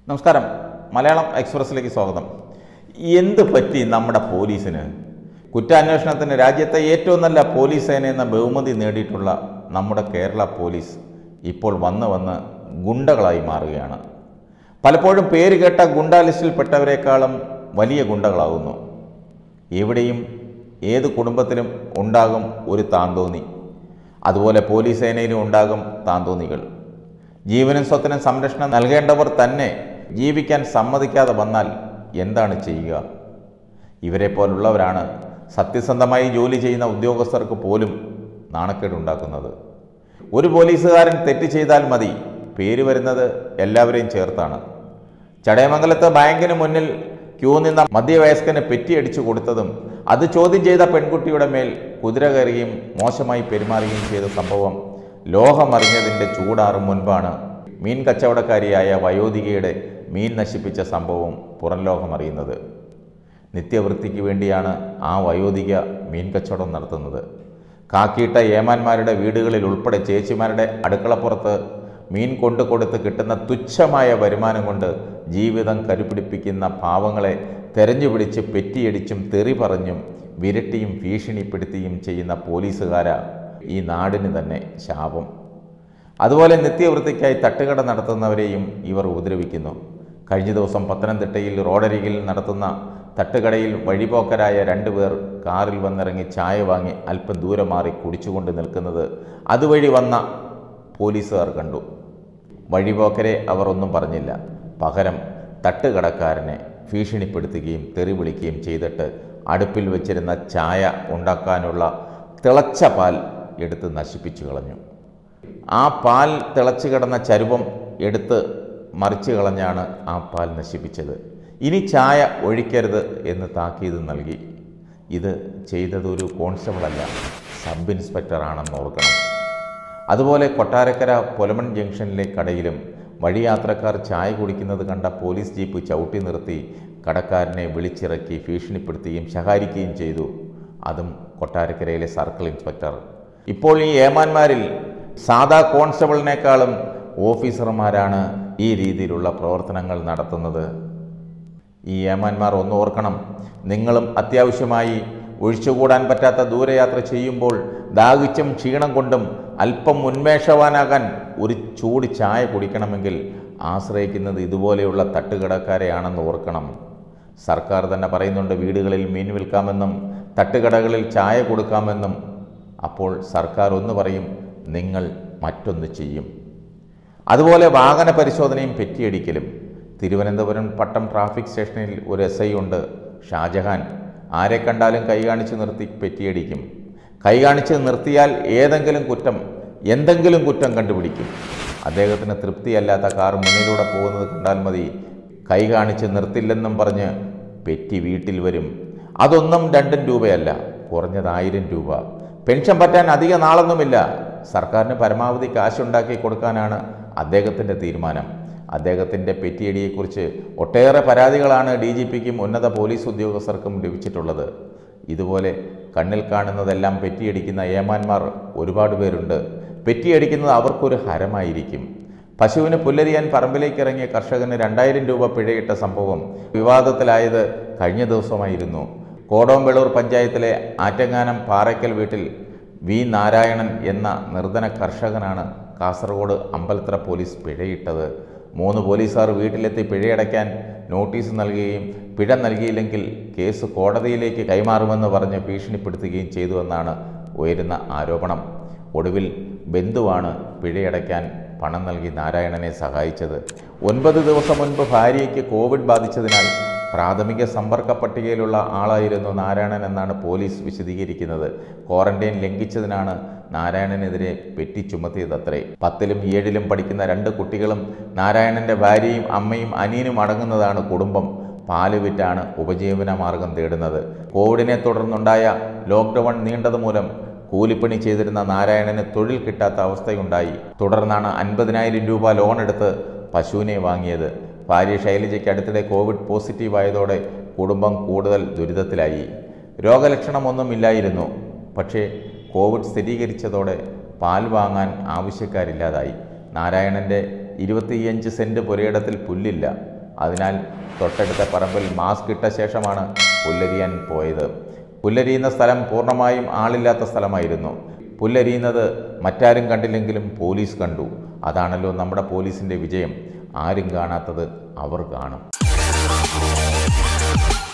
നമസ്കാരം. മലയാളം എക്സ്പ്രസിലേക്ക് സ്വാഗതം. എന്ത് പറ്റി നമ്മുടെ പോലീസിന്? കുറ്റാന്വേഷണത്തിന് രാജ്യത്തെ ഏറ്റവും നല്ല പോലീസ് സേന എന്ന ബഹുമതി നേടിയിട്ടുള്ള നമ്മുടെ കേരള പോലീസ് ഇപ്പോൾ വന്ന് ഗുണ്ടകളായി മാറുകയാണ്. പലപ്പോഴും പേര് കേട്ട ഗുണ്ടാ ലിസ്റ്റിൽപ്പെട്ടവരെക്കാളും വലിയ ഗുണ്ടകളാകുന്നു. എവിടെയും ഏത് കുടുംബത്തിലും ഉണ്ടാകും ഒരു താന്തോന്നി. അതുപോലെ പോലീസ് സേനയിലും ഉണ്ടാകും താന്തോന്നികൾ. ജീവനും സ്വത്തിനും സംരക്ഷണം നൽകേണ്ടവർ തന്നെ ജീവിക്കാൻ സമ്മതിക്കാതെ വന്നാൽ എന്താണ് ചെയ്യുക? ഇവരെ പോലുള്ളവരാണ് സത്യസന്ധമായി ജോലി ചെയ്യുന്ന ഉദ്യോഗസ്ഥർക്ക് പോലും നാണക്കേടുണ്ടാക്കുന്നത്. ഒരു പോലീസുകാരൻ തെറ്റ് ചെയ്താൽ മതി, പേര് വരുന്നത് എല്ലാവരെയും ചേർത്താണ്. ചടയമംഗലത്ത് ബാങ്കിന് മുന്നിൽ ക്യൂ നിന്ന മധ്യവയസ്കന് പെറ്റിയടിച്ചു കൊടുത്തതും അത് ചോദ്യം ചെയ്ത പെൺകുട്ടിയുടെ മേൽ കുതിര കയറുകയും മോശമായി പെരുമാറുകയും ചെയ്ത സംഭവം ലോകമറിഞ്ഞതിൻ്റെ ചൂടാറും മുൻപാണ് മീൻ കച്ചവടക്കാരിയായ വയോധികയുടെ മീൻ നശിപ്പിച്ച സംഭവം പുറം ലോകമറിയുന്നത്. നിത്യവൃത്തിക്ക് വേണ്ടിയാണ് ആ വയോധിക മീൻ കച്ചവടം നടത്തുന്നത്. കാക്കിയിട്ട ഏമാന്മാരുടെ വീടുകളിൽ ഉൾപ്പെടെ ചേച്ചിമാരുടെ അടുക്കളപ്പുറത്ത് മീൻ കൊടുത്ത് കിട്ടുന്ന തുച്ഛമായ വരുമാനം കൊണ്ട് ജീവിതം കരുപിടിപ്പിക്കുന്ന പാവങ്ങളെ തെരഞ്ഞുപിടിച്ച് പെറ്റിയടിച്ചും തെറി പറഞ്ഞും വിരട്ടിയും ഭീഷണിപ്പെടുത്തിയും ചെയ്യുന്ന പോലീസുകാരാ ഈ നാടിന് തന്നെ ശാപം. അതുപോലെ നിത്യവൃത്തിക്കായി തട്ടുകട നടത്തുന്നവരെയും ഇവർ ഉപദ്രവിക്കുന്നു. കഴിഞ്ഞ ദിവസം പത്തനംതിട്ടയിൽ റോഡരികിൽ നടത്തുന്ന തട്ടുകടയിൽ വഴിപോക്കരായ 2 പേർ കാറിൽ വന്നിറങ്ങി ചായ വാങ്ങി അല്പം ദൂരെ മാറി കുടിച്ചുകൊണ്ട് നിൽക്കുന്നത് അതുവഴി വന്ന പോലീസുകാർ കണ്ടു. വഴിപോക്കരെ അവർ ഒന്നും പറഞ്ഞില്ല. പകരം തട്ടുകടക്കാരനെ ഭീഷണിപ്പെടുത്തുകയും തെറി വിളിക്കുകയും ചെയ്തിട്ട് അടുപ്പിൽ വെച്ചിരുന്ന ചായ ഉണ്ടാക്കാനുള്ള തിളച്ച പാൽ എടുത്ത് നശിപ്പിച്ചു കളഞ്ഞു. ആ പാൽ തിളച്ചു കിടന്ന ചരുവം എടുത്ത് മറിച്ച് കളഞ്ഞാണ് ആ പാൽ നശിപ്പിച്ചത്. ഇനി ചായ ഒഴിക്കരുത് എന്ന് താക്കീത് നൽകി. ഇത് ചെയ്തതൊരു കോൺസ്റ്റബിളല്ല, സബ് ഇൻസ്പെക്ടറാണെന്ന് ഓർക്കണം. അതുപോലെ കൊട്ടാരക്കര പൊലമൺ ജംഗ്ഷനിലെ കടയിലും വഴിയാത്രക്കാർ ചായ കുടിക്കുന്നത് കണ്ട പോലീസ് ജീപ്പ് ചവിട്ടി നിർത്തി കടക്കാരനെ വിളിച്ചിറക്കി ഭീഷണിപ്പെടുത്തുകയും ശകാരിക്കുകയും ചെയ്തു. അതും കൊട്ടാരക്കരയിലെ സർക്കിൾ ഇൻസ്പെക്ടർ. ഇപ്പോൾ ഈ ഏമാന്മാരിൽ സാധാ കോൺസ്റ്റബിളിനേക്കാളും ഓഫീസർമാരാണ് ഈ രീതിയിലുള്ള പ്രവർത്തനങ്ങൾ നടത്തുന്നത്. ഈ ഏമാന്മാർ ഒന്ന് ഓർക്കണം, നിങ്ങളും അത്യാവശ്യമായി ഒഴിച്ചുകൂടാൻ പറ്റാത്ത ദൂരയാത്ര ചെയ്യുമ്പോൾ ദാഹിച്ചും ക്ഷീണം കൊണ്ടും അല്പം ഉന്മേഷവാനാകാൻ ഒരു ചൂട് ചായ കുടിക്കണമെങ്കിൽ ആശ്രയിക്കുന്നത് ഇതുപോലെയുള്ള തട്ടുകടക്കാരെയാണെന്ന് ഓർക്കണം. സർക്കാർ തന്നെ പറയുന്നുണ്ട് വീടുകളിൽ മീൻ വിൽക്കാമെന്നും തട്ടുകടകളിൽ ചായ കൊടുക്കാമെന്നും. അപ്പോൾ സർക്കാർ ഒന്ന് പറയും, നിങ്ങൾ മറ്റൊന്ന് ചെയ്യും. അതുപോലെ വാഹന പരിശോധനയും പെറ്റിയടിക്കലും. തിരുവനന്തപുരം പട്ടം ട്രാഫിക് സ്റ്റേഷനിൽ ഒരു SI ഉണ്ട്, ഷാജഹാൻ. ആരെ കണ്ടാലും കൈ കാണിച്ച് നിർത്തി പെറ്റിയടിക്കും. കൈ കാണിച്ച് നിർത്തിയാൽ എന്തെങ്കിലും കുറ്റം കണ്ടുപിടിക്കും. അദ്ദേഹത്തിന് തൃപ്തിയല്ലാത്ത കാർ മുന്നിലൂടെ പോകുന്നത് കണ്ടാൽ മതി, കൈ കാണിച്ച് നിർത്തില്ലെന്നും പറഞ്ഞ് പെറ്റി വീട്ടിൽ വരും. അതൊന്നും 2 രൂപയല്ല, കുറഞ്ഞത് 1000 രൂപ. പെൻഷൻ പറ്റാൻ അധിക നാളൊന്നുമില്ല. സർക്കാരിന് പരമാവധി കാശുണ്ടാക്കി കൊടുക്കാനാണ് അദ്ദേഹത്തിൻ്റെ തീരുമാനം. അദ്ദേഹത്തിൻ്റെ പെറ്റിയടിയെക്കുറിച്ച് ഒട്ടേറെ പരാതികളാണ് DGPക്കും ഉന്നത പോലീസ് ഉദ്യോഗസ്ഥർക്കും ലഭിച്ചിട്ടുള്ളത്. ഇതുപോലെ കണ്ണിൽ കാണുന്നതെല്ലാം പെറ്റിയടിക്കുന്ന ഏമാന്മാർ ഒരുപാട് പേരുണ്ട്. പെറ്റിയടിക്കുന്നത് അവർക്കൊരു ഹരമായിരിക്കും. പശുവിന് പുല്ലരിയാൻ പറമ്പിലേക്ക് ഇറങ്ങിയ കർഷകന് 2000 രൂപ പിഴയിട്ട സംഭവം വിവാദത്തിലായത് കഴിഞ്ഞ ദിവസമായിരുന്നു. കോടോംവെള്ളൂർ പഞ്ചായത്തിലെ ആറ്റങ്ങാനം പാറയ്ക്കൽ വീട്ടിൽ V. നാരായണൻ എന്ന നിർധന കർഷകനാണ് കാസർഗോഡ് അമ്പലത്തറ പോലീസ് പിഴയിട്ടത്. 3 പോലീസുകാർ വീട്ടിലെത്തി പിഴയടയ്ക്കാൻ നോട്ടീസ് നൽകുകയും പിഴ നൽകിയില്ലെങ്കിൽ കേസ് കോടതിയിലേക്ക് കൈമാറുമെന്ന് പറഞ്ഞ് ഭീഷണിപ്പെടുത്തുകയും ചെയ്തുവെന്നാണ് ഉയരുന്ന ആരോപണം. ഒടുവിൽ ബന്ധുവാണ് പിഴയടയ്ക്കാൻ പണം നൽകി നാരായണനെ സഹായിച്ചത്. 9 ദിവസം മുൻപ് ഭാര്യയ്ക്ക് കോവിഡ് ബാധിച്ചതിനാൽ പ്രാഥമിക സമ്പർക്ക പട്ടികയിലുള്ള ആളായിരുന്നു നാരായണൻ എന്നാണ് പോലീസ് വിശദീകരിക്കുന്നത്. Quarantine ലംഘിച്ചതിനാണ് നാരായണനെതിരെ petty ചുമത്തിയതത്രേ. 10ലും 7ലും പഠിക്കുന്ന 2 കുട്ടികളും നാരായണൻ്റെ ഭാര്യയും അമ്മയും അനിയനും അടങ്ങുന്നതാണ് കുടുംബം. പാല് വിറ്റാണ് ഉപജീവന മാർഗം തേടുന്നത്. കോവിഡിനെ തുടർന്നുണ്ടായ ലോക്ക്ഡൗൺ നീണ്ടതുമൂലം കൂലിപ്പണി ചെയ്തിരുന്ന നാരായണന് തൊഴിൽ കിട്ടാത്ത അവസ്ഥയുണ്ടായി. തുടർന്നാണ് 50,000 രൂപ ലോൺ എടുത്ത് പശുവിനെ വാങ്ങിയത്. ഭാര്യ ശൈലജയ്ക്ക് അടുത്തിടെ കോവിഡ് പോസിറ്റീവായതോടെ കുടുംബം കൂടുതൽ ദുരിതത്തിലായി. രോഗലക്ഷണമൊന്നുമില്ലായിരുന്നു. പക്ഷേ കോവിഡ് സ്ഥിരീകരിച്ചതോടെ പാൽ വാങ്ങാൻ ആവശ്യക്കാരില്ലാതായി. നാരായണൻ്റെ 25 സെൻറ്റ് പുരയിടത്തിൽ പുല്ലില്ല. അതിനാൽ തൊട്ടടുത്ത പറമ്പിൽ മാസ്ക് ഇട്ട ശേഷമാണ് പുല്ലരിയാൻ പോയത്. പുല്ലരിയുന്ന സ്ഥലം പൂർണ്ണമായും ആളില്ലാത്ത സ്ഥലമായിരുന്നു. പുല്ലരിയുന്നത് മറ്റാരും കണ്ടില്ലെങ്കിലും പോലീസ് കണ്ടു. അതാണല്ലോ നമ്മുടെ പോലീസിൻ്റെ വിജയം. ആരും കാണാത്തത് അവർ കാണും.